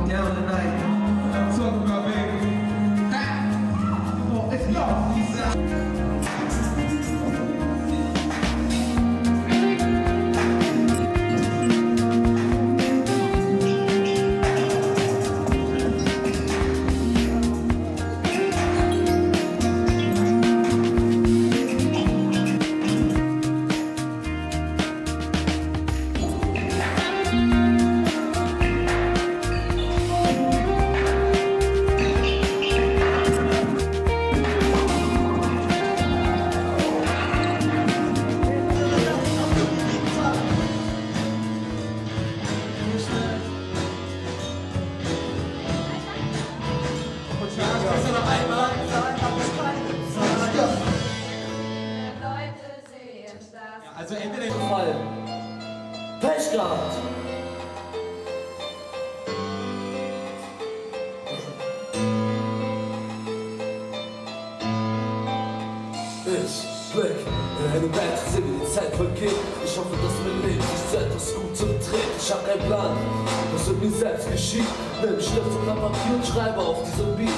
going down tonight. I'm talking about, baby. Ha! Come on, it's love. Also entweder im Fall Pech gehabt. Ich blick in eine Welt, sehe wie die Zeit vergeht. Ich hoffe, dass mein Leben sich zu etwas Gutem dreht. Ich hab keinen Plan, was mit mir selbst geschieht. Nimm Stift und Papier und schreibe auf diesem Beat.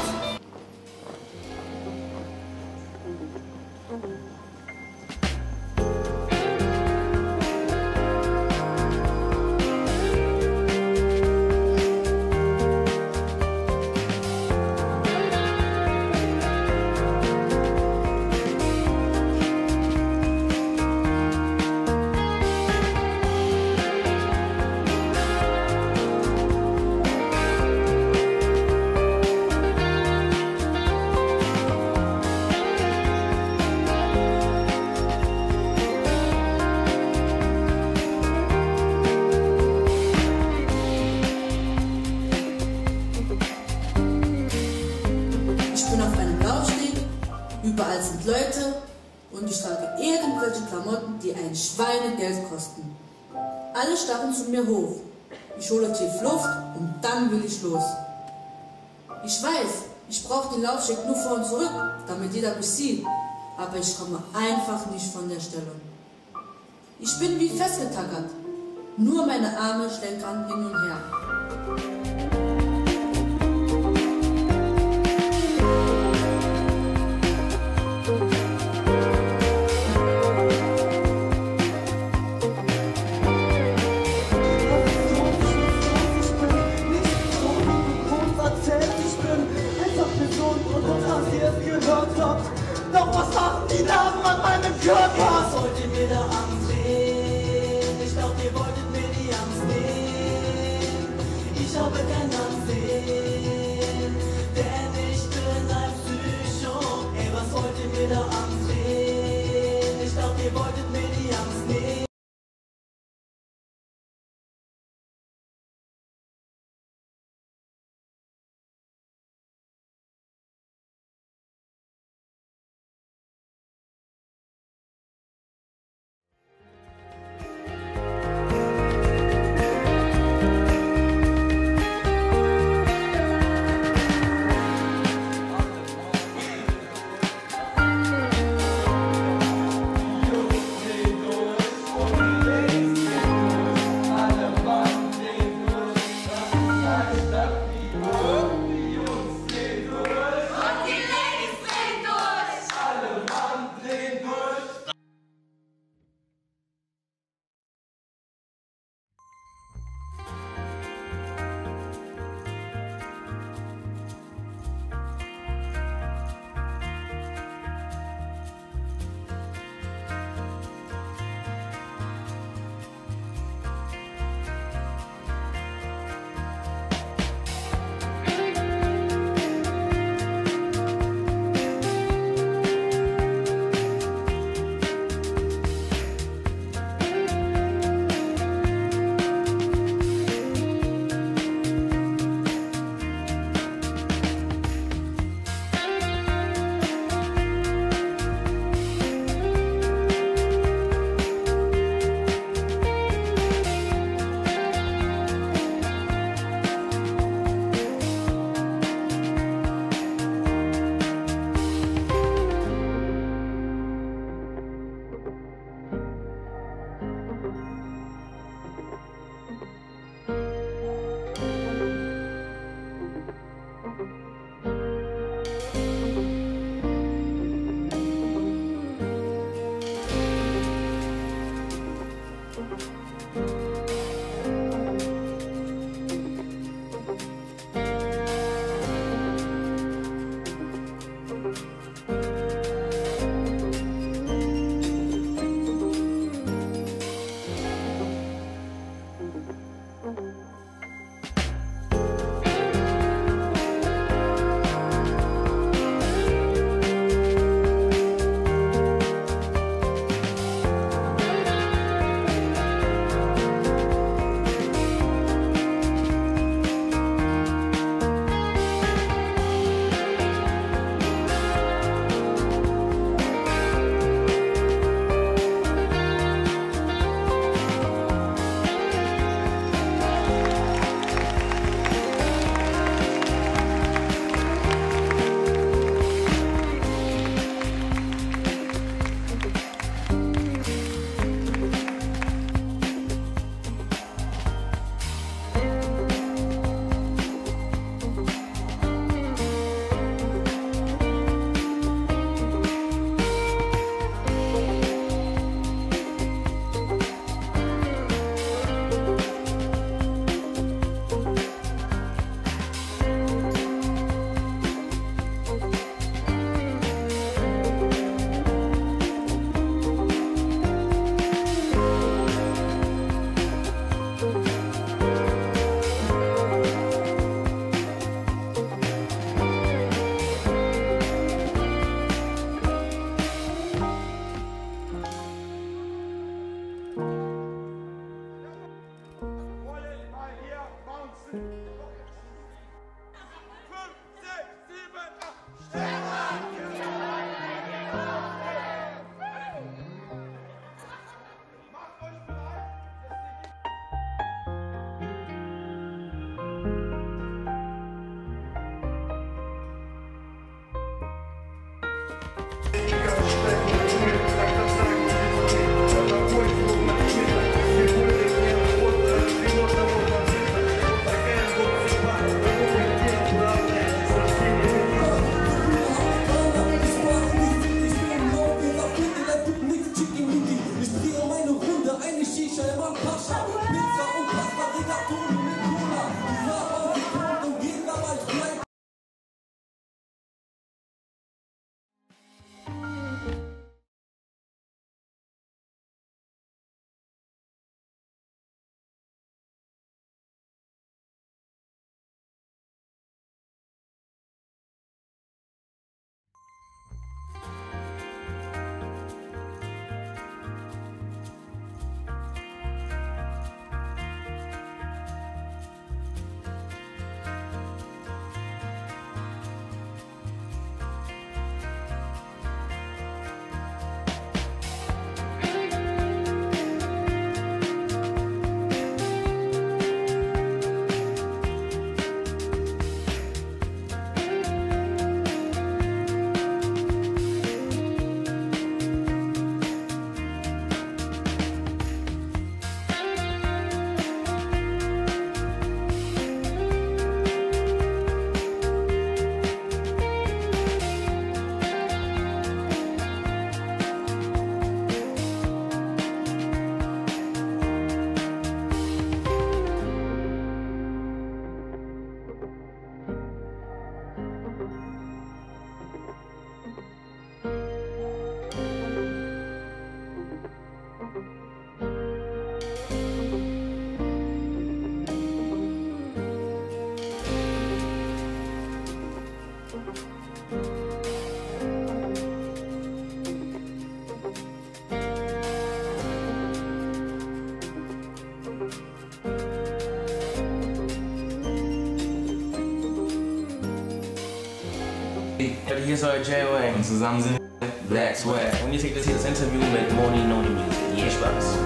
Überall sind Leute und ich trage irgendwelche Klamotten, die ein Schweinegeld kosten. Alle starren zu mir hoch. Ich hole tief Luft und dann will ich los. Ich weiß, ich brauche den Laufsteg nur vor und zurück, damit jeder mich sieht, aber ich komme einfach nicht von der Stelle. Ich bin wie festgetackert, nur meine Arme schlenkern hin und her. Doch was machen die Narben an meinem Körper? Was wollt ihr mir da ansehen? Ich glaub, ihr wolltet mir die Angst nehmen. Ich habe kein Ansehen, denn ich bin ein Psycho. Ey, was wollt ihr mir da ansehen? Ich glaub, ihr wolltet mir die Angst nehmen. Hier ist euer J-Wayne und zusammen sind wir Black Swag. Und ihr kriegt jetzt hier das Interview mit Money Noni Music. Viel Spaß.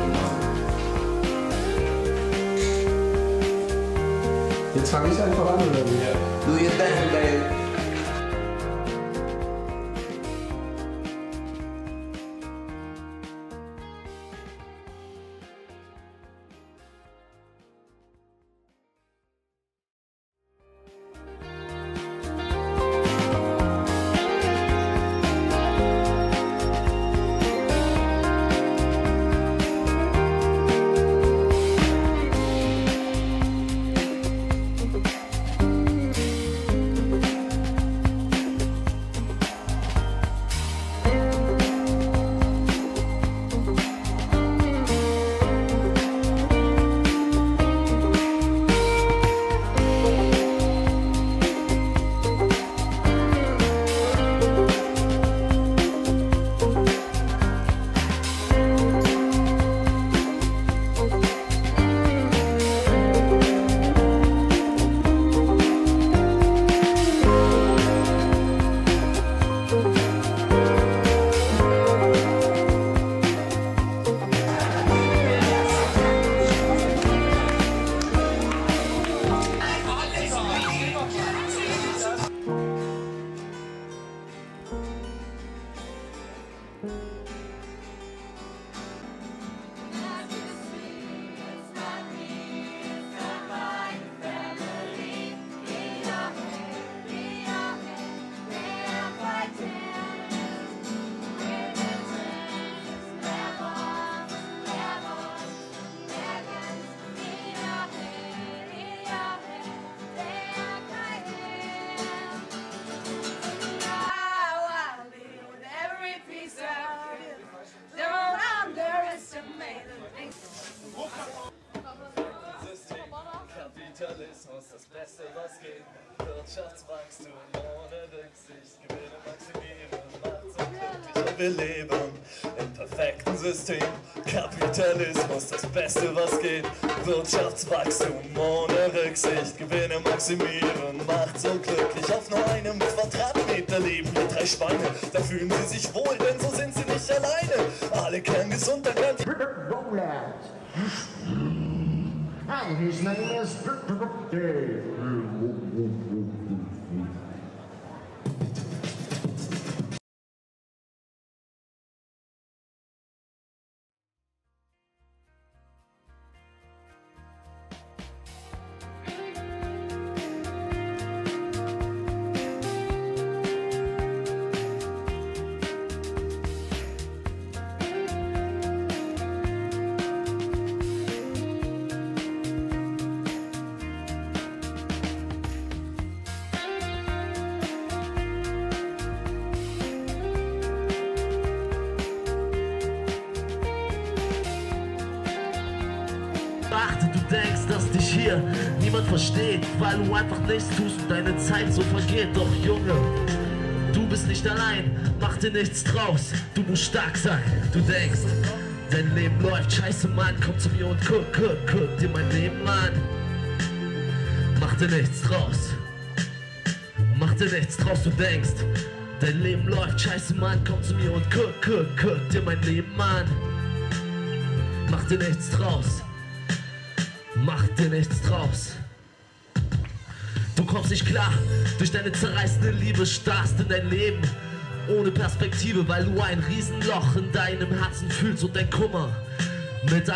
Jetzt fange ich einfach an, oder wie? Do your thing, baby. Kapitalismus, das Beste, was geht. Wirtschaftswachstum ohne Rücksicht, Gewinne maximieren, macht so glücklich. Wir leben im perfekten System. Kapitalismus, das Beste, was geht. Wirtschaftswachstum ohne Rücksicht, Gewinne maximieren, macht so glücklich. Auf nur einem Quadratmeter leben hier 3 Schweine. Da fühlen sie sich wohl, denn so sind sie nicht alleine. Alle kerngesund, dann lernt And his name is Dave. Du denkst, dass dich hier niemand versteht, weil du einfach nichts tust und deine Zeit so vergeht. Doch Junge, du bist nicht allein, mach dir nichts draus, du musst stark sein. Du denkst, dein Leben läuft scheiße, Mann, komm zu mir und guck dir mein Leben an. Mach dir nichts draus, mach dir nichts draus, du denkst, dein Leben läuft scheiße, Mann, komm zu mir und guck dir mein Leben an. Mach dir nichts draus. Mach dir nichts draus. Du kommst nicht klar, durch deine zerreißende Liebe starrst in dein Leben ohne Perspektive, weil du ein Riesenloch in deinem Herzen fühlst und dein Kummer mit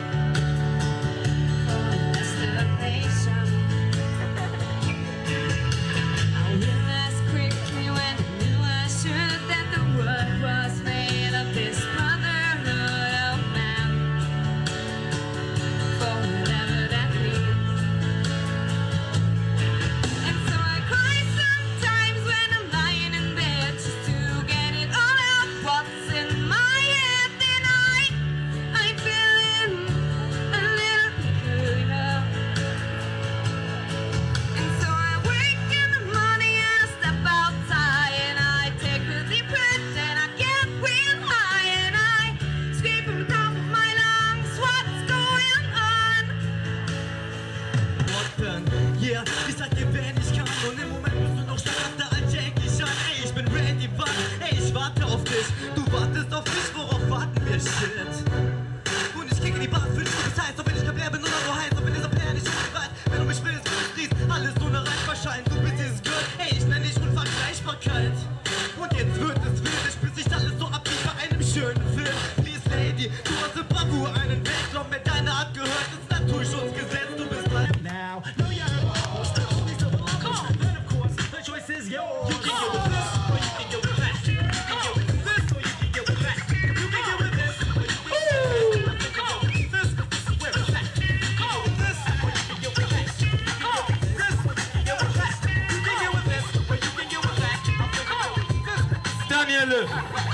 schönen Film. Please Lady, du hast eine Bravour, einen Weg, komm mit deiner Hand gehört ins Naturschutzgesetz, du bist bleib. Now, no you're almost, come on, then of course, the choice is yours. You can get with this, or you can get with that. You can get with this, or you can get with that. You can get with this, or you can get with that. Come on, this is where it's at. Come on, this, or you can get with that. Come on, this, or you can get with that. You can get with this, or you can get with that. Come on, this, Daniele.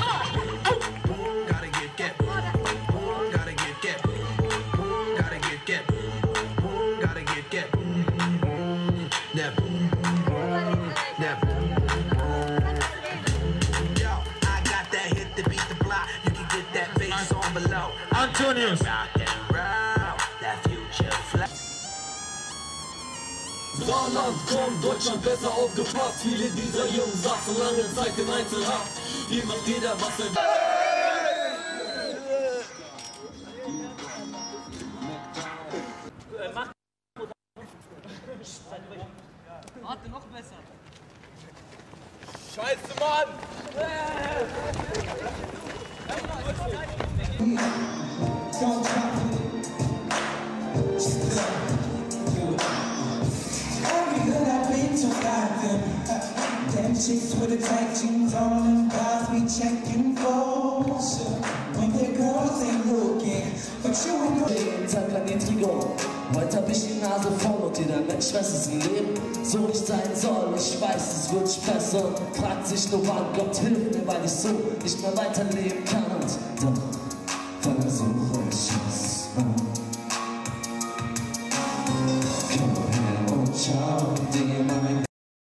Antonius. Saarland kommt, Deutschland besser aufgepasst. Viele dieser Jungs saßen lange Zeit im Einzelhaft. Hier macht jeder, was er will. Warte, noch besser. Scheiße, Mann! Don't drop it. Just do it. Every hood I've been to got them. Them chicks with the tight jeans on and guys we checking foes. When their girls ain't looking, but you ain't looking. Jeden Tag an Niedrigung. Heute hab ich die Nase voll und jeder Mensch weiß, es im Leben so nicht sein soll. Ich weiß, es wird besser. Fragt sich nur, wann Gott hilft mir, weil ich so nicht mehr weiterleben kann. Und doch versuche ich es mal. Komm her und schau dir mein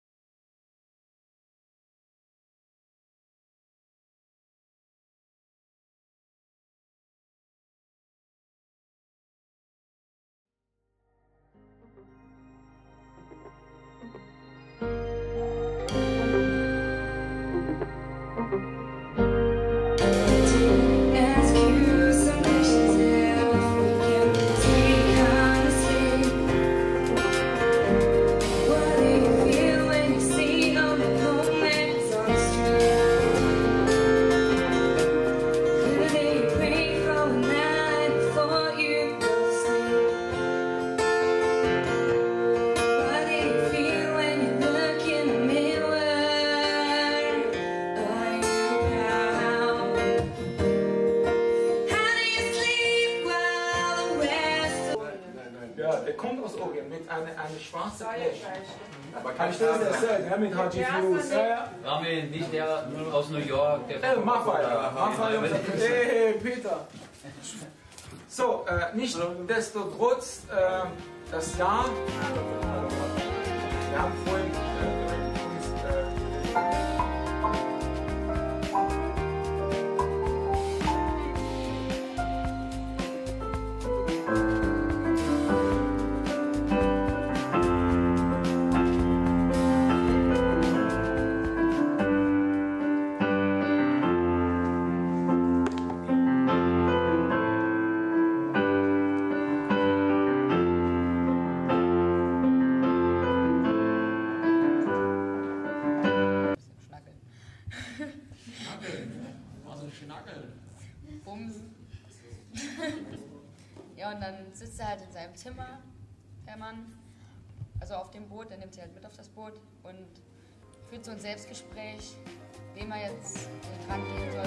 Der kommt aus Orient mit einer schwarzen Blech. Kann ich das erzählen? Ja, mit Haji Fuse. Ramin, nicht der aus New York. Mach weiter. Hey, Peter. So, nichtsdestotrotz, das Jahr. Wir haben vorhin Ja, und dann sitzt er halt in seinem Zimmer, der Mann, also auf dem Boot, der nimmt sie halt mit auf das Boot und führt so ein Selbstgespräch, wem er jetzt dran gehen soll,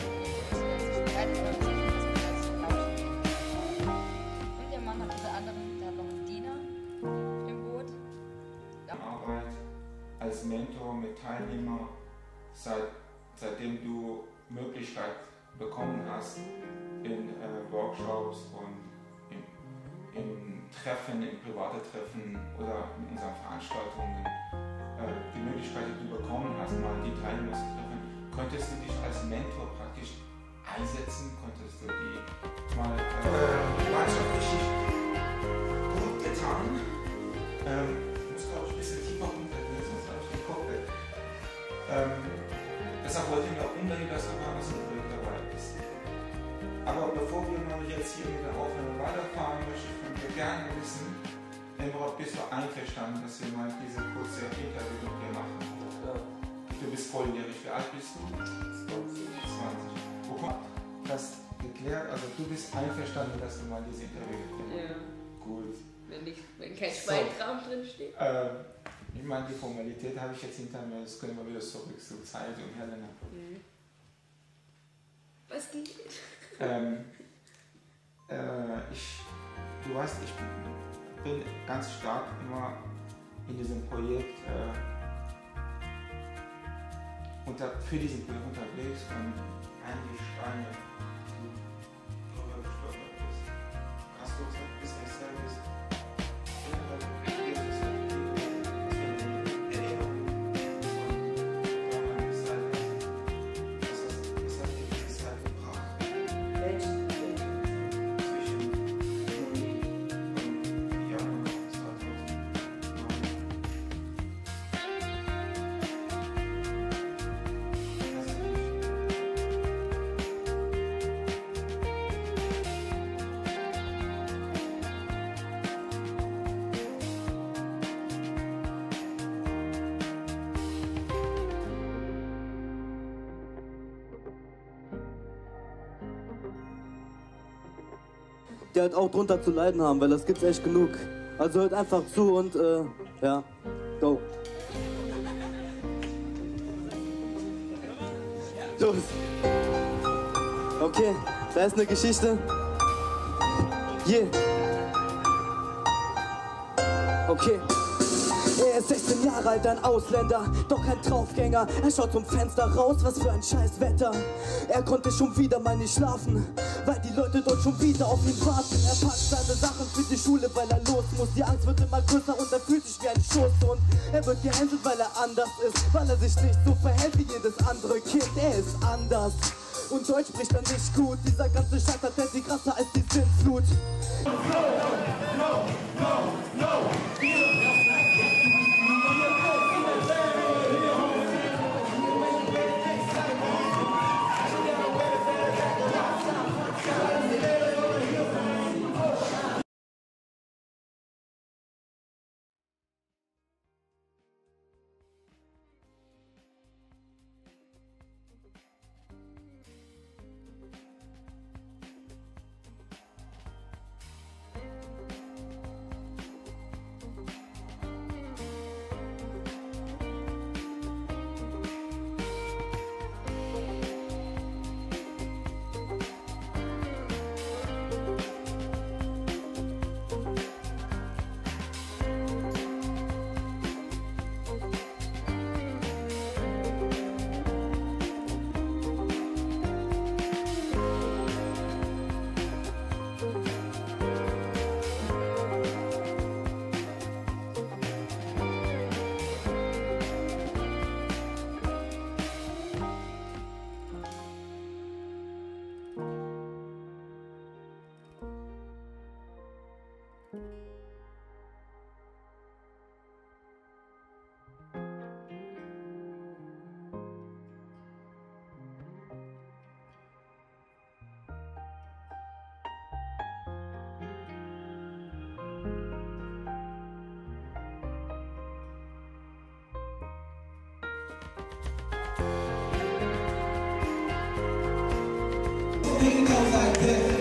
und der Mann hat unter anderem, der hat noch einen Diener auf dem Boot. Ja. Arbeit als Mentor mit Teilnehmer, seitdem du Möglichkeit bekommen hast, in Workshops und in Treffen, in private Treffen oder in unseren Veranstaltungen, die Möglichkeit, die du bekommen hast, mal die Teilnehmer zu treffen, konntest du dich als Mentor praktisch einsetzen, konntest du die mal Gemeinschaft richtig gut getan. Ich muss, glaube ich, ein bisschen tiefer runtergehen, sonst habe ich den Kopf weg. Deshalb wollte ich mir auch unbedingt, dass du bei uns dabei bist. Aber bevor wir mal jetzt hier mit der Aufnahme weiterfahren, möchte ich von dir gerne wissen, bist du einverstanden, dass wir mal diese kurze Interview mit dir machen? Ja. Du bist volljährig, wie alt bist du? 20. Wo kommt das geklärt. Also du bist einverstanden, dass du mal dieses Interview geklärt hast? Ja. Gut. Wenn kein Schweinkram drin steht. Ich meine, die Formalität habe ich jetzt hinter mir, das können wir wieder zurück zur Zeit und Helena. Was geht? Du weißt, ich bin ganz stark immer in diesem Projekt für diesen Projekt unterwegs und eigentlich Steine, die du darüber gestolpert bist. Kannst du uns ein bisschen erzählen, der halt auch drunter zu leiden haben, weil das gibt's echt genug. Also hört einfach zu und ja, go. Los. Okay, da ist eine Geschichte. Yeah. Okay. Er ist 16 Jahre alt, ein Ausländer, doch kein Draufgänger. Er schaut zum Fenster raus, was für ein scheiß Wetter. Er konnte schon wieder mal nicht schlafen, weil die Leute dort schon wieder auf ihn warten. Er packt seine Sachen für die Schule, weil er los muss. Die Angst wird immer größer und er fühlt sich wie ein Schoßhund. Er wird gehänselt, weil er anders ist, weil er sich nicht so verhält wie jedes andere Kind. Er ist anders und Deutsch spricht er nicht gut. Dieser ganze Scheiß hat er die krasser als die Sintflut. Think like this.